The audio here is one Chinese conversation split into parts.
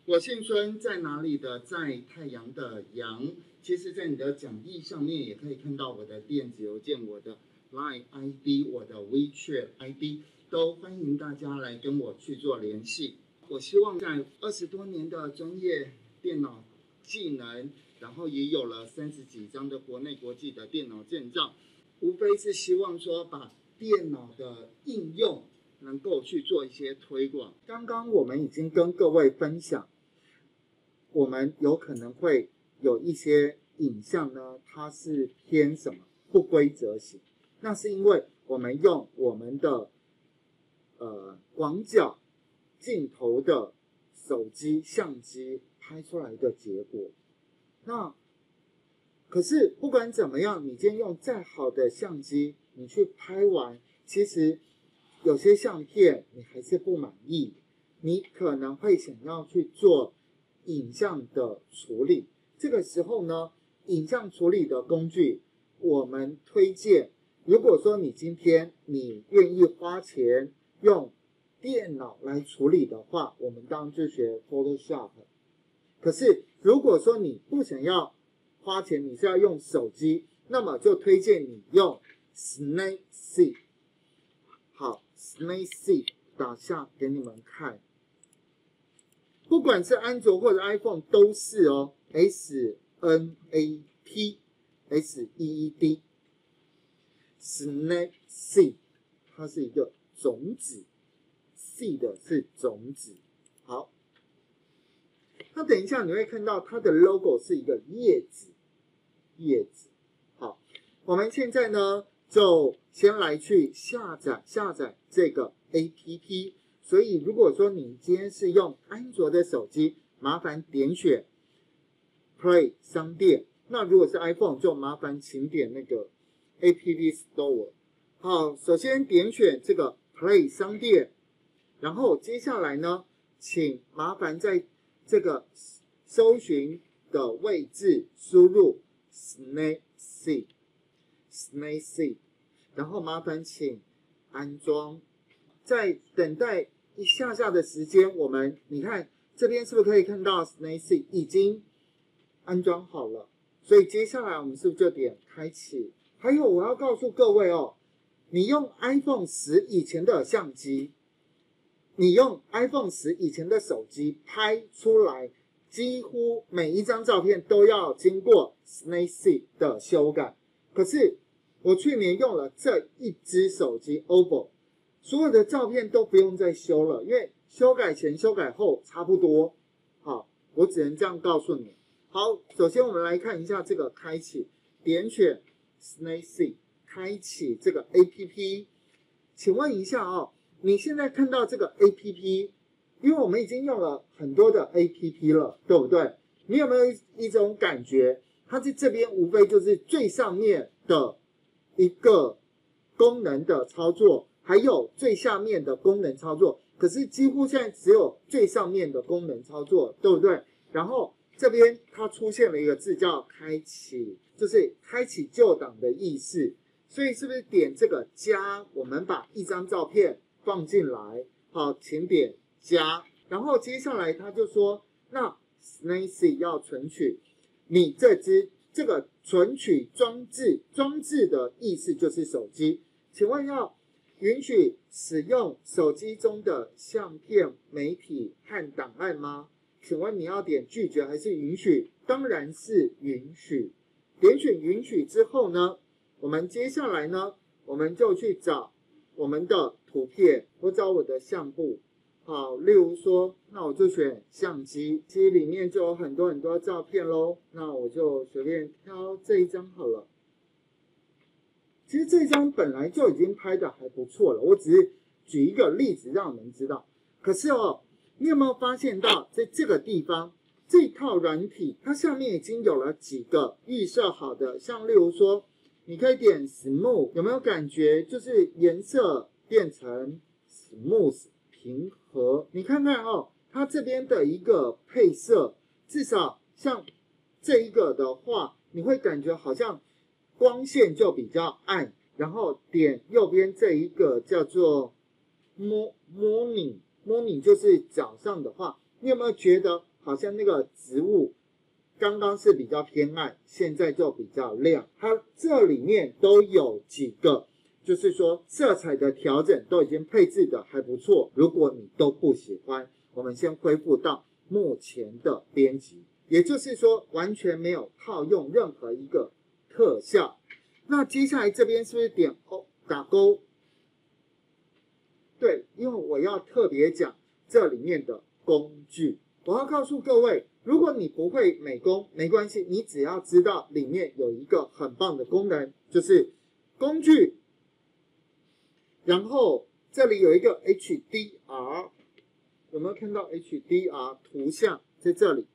我姓孙，在哪里的在太阳的阳。其实在你的讲义上面也可以看到我的电子邮件、我的 LINE ID、我的 WeChat ID， 都欢迎大家来跟我去做联系。我希望在20多年的专业电脑技能，然后也有了30几张的国内国际的电脑证照，无非是希望说把电脑的应用能够去做一些推广。刚刚我们已经跟各位分享，我们有可能会有一些影像呢，它是偏什么不规则型，那是因为我们用我们的广角镜头的手机相机拍出来的结果。那可是不管怎么样，你今天用再好的相机，你去拍完，其实有些相片你还是不满意，你可能会想要去做影像的处理。这个时候呢，影像处理的工具，我们推荐，如果说你今天你愿意花钱用电脑来处理的话，我们当然就学 Photoshop。可是如果说你不想要花钱，你是要用手机，那么就推荐你用 Snapseed。 好， Snapseed 打下给你们看，不管是安卓或者 iPhone 都是哦， SNAP Snapseed， 它是一个种子， seed 是种子。好，那等一下你会看到它的 logo 是一个叶子。好，我们现在呢就先来去下载这个 APP。 所以如果说你今天是用安卓的手机，麻烦点选 Play 商店，那如果是 iPhone 就麻烦请点那个 App Store。 好，首先点选这个 Play 商店，然后接下来呢，请麻烦在这个搜寻的位置输入 Snapseed， 然后麻烦请安装。在等待一下下的时间，你看这边是不是可以看到 Snapseed 已经安装好了？所以接下来我们是不是就点开启？还有我要告诉各位哦，你用 iPhone 10以前的相机，你用 iPhone 10以前的手机拍出来，几乎每一张照片都要经过 Snapseed 的修改。可是我去年用了这一只手机 OPPO， 所有的照片都不用再修了，因为修改前修改后差不多。好，我只能这样告诉你。好，首先我们来看一下这个开启，点选 Snapseed 开启这个 APP。 请问一下哦，你现在看到这个 APP， 因为我们已经用了很多的 APP 了，对不对？你有没有一种感觉，它在这边无非就是最上面的一个功能的操作，还有最下面的功能操作，可是几乎现在只有最上面的功能操作，对不对？然后这边它出现了一个字叫开启，就是开启旧档的意思。所以是不是点这个加，我们把一张照片放进来。好，请点加，然后接下来他就说，那 Snapseed 要存取你这个存取装置的意思就是手机，请问要允许使用手机中的相片、媒体和档案吗？请问你要点拒绝还是允许？当然是允许。点选允许之后呢，我们接下来呢，我们就去找我们的图片，我找我的相簿。好，例如说，那我就选相机，机里面就有很多照片咯，那我就随便挑这一张好了。其实这张本来就已经拍的还不错了，我只是举一个例子让你们知道。可是哦，你有没有发现到在这个地方，这套软体它下面已经有了几个预设好的，像例如说你可以点 Smooth， 有没有感觉就是颜色变成 Smooth 平和？你看看哦，它这边的一个配色，至少像这一个的话，你会感觉好像光线就比较暗。然后点右边这一个叫做 morning 就是早上的话，你有没有觉得好好像那个植物刚刚是比较偏暗，现在就比较亮。它这里面都有几个，就是说色彩的调整都已经配置的还不错。如果你都不喜欢，我们先恢复到目前的编辑，也就是说完全没有套用任何一个特效。那接下来这边是不是点打勾？对，因为我要特别讲这里面的工具。我要告诉各位，如果你不会美工没关系，你只要知道里面有一个很棒的功能，就是工具，然后这里有一个 HDR， 有没有看到 HDR 图像在这里？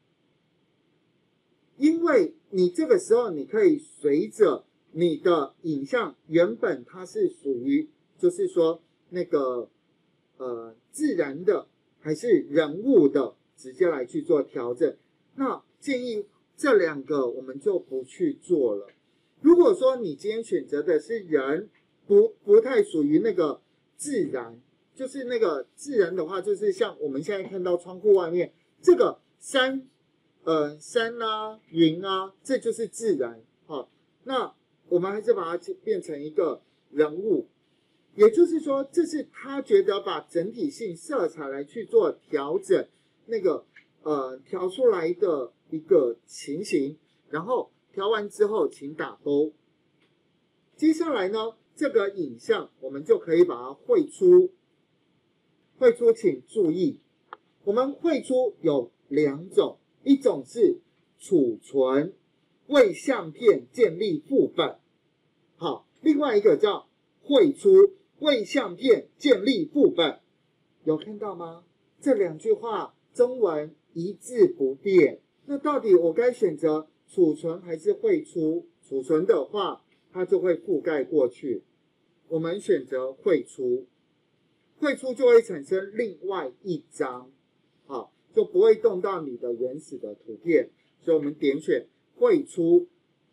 因为你这个时候你可以随着你的影像原本它是属于就是说那个自然的还是人物的，直接来去做调整。那建议这两个我们就不去做了。如果说你今天选择的是人，不太属于那个自然，就是那个自然的话，就是像我们现在看到窗户外面这个山啊、云啊，这就是自然。好，那我们还是把它变成一个人物。也就是说，这是他觉得把整体性色彩来去做调整，那个调出来的一个情形，然后调完之后请打勾。接下来呢，这个影像我们就可以把它绘出。绘出请注意，我们绘出有两种，一种是储存为相片建立副本，好，另外一个叫绘出为相片建立副本，有看到吗？这两句话中文一字不变。那到底我该选择储存还是绘出？储存的话，它就会覆盖过去。我们选择绘出，绘出就会产生另外一张，好，就不会动到你的原始的图片。所以我们点选绘出。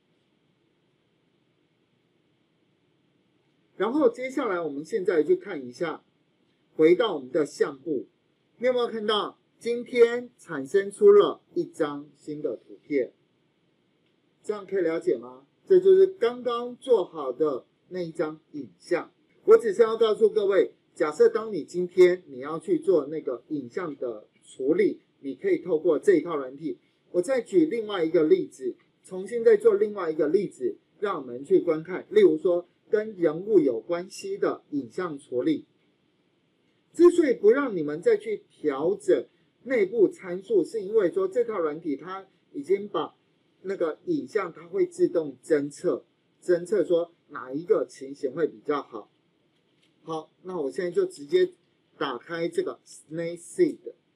然后接下来我们现在去看一下，回到我们的相簿，你有没有看到今天产生出了一张新的图片？这样可以了解吗？这就是刚刚做好的那一张影像。我只是要告诉各位，假设当你今天你要去做那个影像的处理，你可以透过这一套软体。我再举另外一个例子，重新再做另外一个例子，让我们去观看。例如说跟人物有关系的影像处理，之所以不让你们再去调整内部参数，是因为说这套软体它已经把那个影像它会自动侦测说哪一个情形会比较好。好，那我现在就直接打开这个 Snapseed，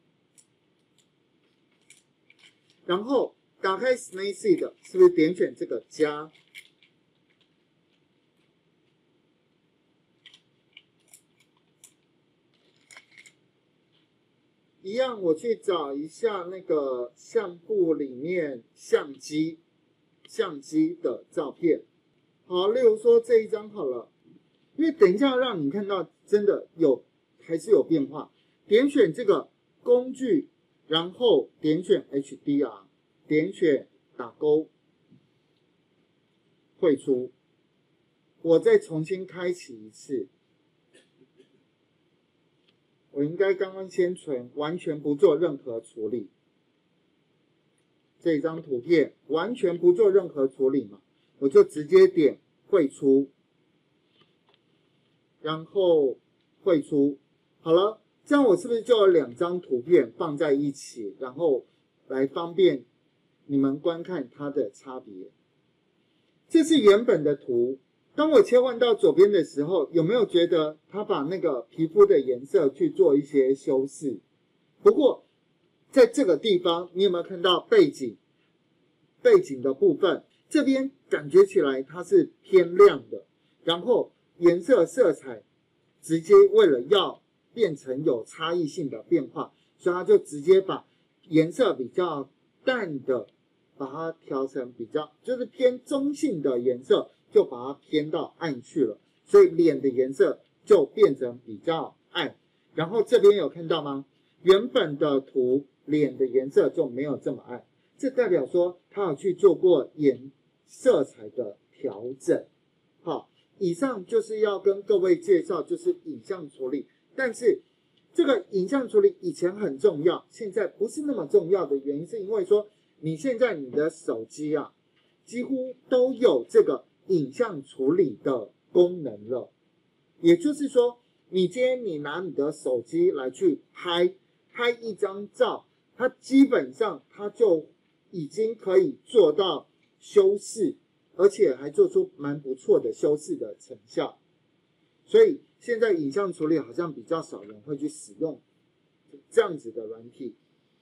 然后打开 Snapseed， 是不是点选这个加？一样，我去找一下那个相簿里面相机的照片。好，例如说这一张好了，因为等一下让你看到真的还是有变化。点选这个工具，然后点选 HDR， 点选打勾，绘出。我再重新开启一次。我应该刚刚先存，完全不做任何处理。这张图片完全不做任何处理嘛，我就直接点绘出，然后绘出。好了，这样我是不是就有两张图片放在一起，然后来方便你们观看它的差别？这是原本的图。当我切换到左边的时候，有没有觉得它把那个皮肤的颜色去做一些修饰？不过在这个地方，你有没有看到背景的部分？这边感觉起来它是偏亮的，然后颜色色彩直接为了要变成有差异性的变化，所以它就直接把颜色比较淡的，把它调成比较就是偏中性的颜色。就把它偏到暗去了，所以脸的颜色就变成比较暗。然后这边有看到吗？原本的图脸的颜色就没有这么暗，这代表说他有去做过色彩的调整。好，以上就是要跟各位介绍就是影像处理，但是这个影像处理以前很重要，现在不是那么重要的原因是因为说你现在你的手机啊几乎都有这个影像处理的功能了，也就是说你今天你拿你的手机来去拍一张照，它基本上它就已经可以做到修饰，而且还做出蛮不错的修饰的成效。所以现在影像处理好像比较少人会去使用这样子的软体。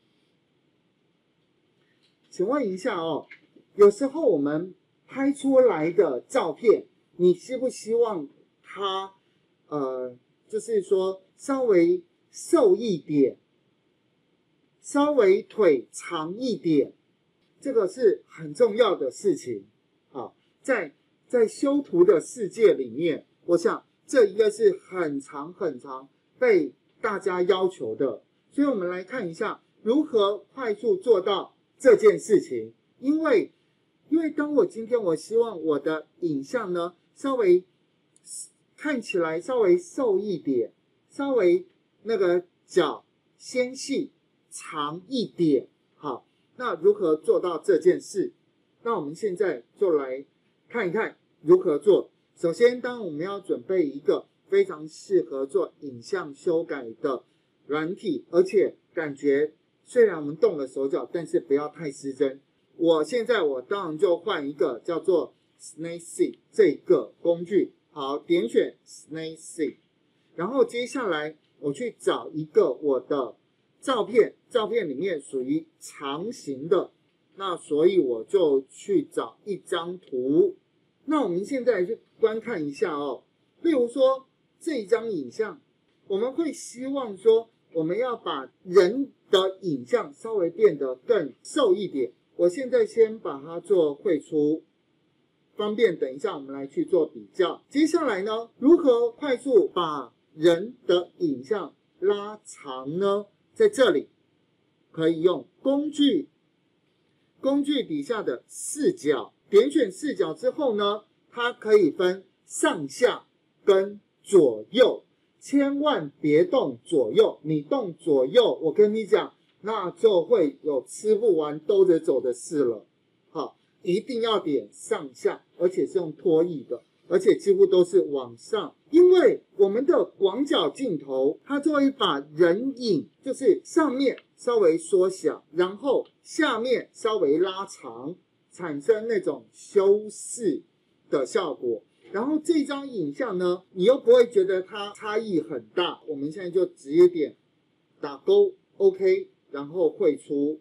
请问一下哦，有时候我们拍出来的照片，你希不希望它就是说稍微瘦一点，稍微腿长一点，这个是很重要的事情啊。在修图的世界里面，我想这应该是很常被大家要求的。所以我们来看一下如何快速做到这件事情。因为当我今天我希望我的影像呢稍微看起来稍微瘦一点，稍微那个脚纤细长一点，好，那如何做到这件事？那我们现在就来看一看如何做。首先，当我们要准备一个非常适合做影像修改的软体，而且感觉虽然我们动了手脚，但是不要太失真。我当然就换一个叫做 Snapseed 这个工具。好，点选 Snapseed， 然后接下来我去找一个我的照片里面属于长形的，那所以我就去找一张图。那我们现在去观看一下哦，例如说这一张影像，我们会希望说我们要把人的影像稍微变得更瘦一点。我现在先把它做绘出，方便等一下我们来去做比较。接下来呢，如何快速把人的影像拉长呢？在这里可以用工具底下的视角，点选视角之后呢，它可以分上下跟左右，千万别动左右，你动左右，我跟你讲，那就会有吃不完兜着走的事了。好，一定要点上下，而且是用拖曳的，而且几乎都是往上，因为我们的广角镜头它就会把人影就是上面稍微缩小，然后下面稍微拉长，产生那种修饰的效果。然后这张影像呢，你又不会觉得它差异很大。我们现在就直接点打勾 OK， 然后绘出。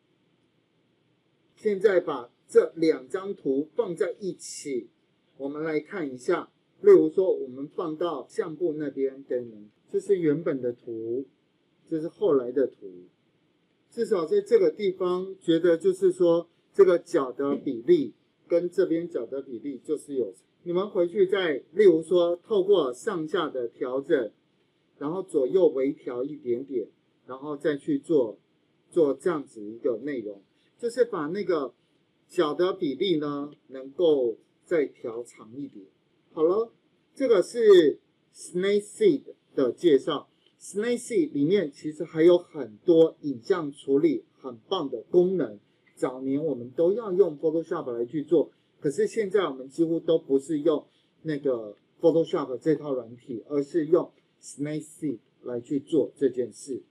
现在把这两张图放在一起，我们来看一下。例如说我们放到相簿那边给你们，这是原本的图，这是后来的图。至少在这个地方觉得就是说这个角的比例跟这边角的比例就是有，你们回去再例如说透过上下的调整，然后左右微调一点点，然后再去做这样子一个内容，就是把那个角的比例呢能够再调长一点。好了，这个是 Snapseed 的介绍。Snapseed 里面其实还有很多影像处理很棒的功能，早年我们都要用 Photoshop 来去做，可是现在我们几乎都不是用那个 Photoshop 这套软体，而是用 Snapseed 来去做这件事。